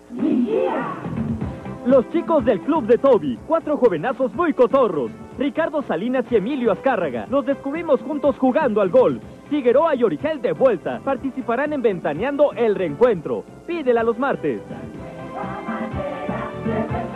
Los chicos del club de Toby, 4 jovenazos muy cotorros. Ricardo Salinas y Emilio Azcárraga. Los descubrimos juntos jugando al golf. Figueroa y Origel de vuelta. Participarán en Ventaneando el Reencuentro. Pídela los martes.